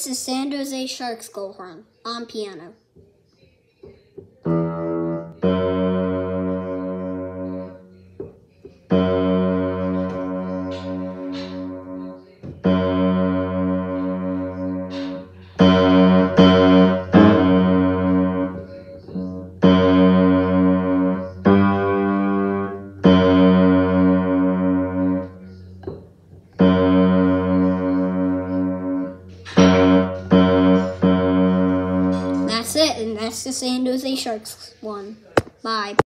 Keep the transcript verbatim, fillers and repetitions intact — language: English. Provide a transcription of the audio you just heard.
This is San Jose Sharks goal horn on piano. That's it, and that's the San Jose Sharks one. Bye.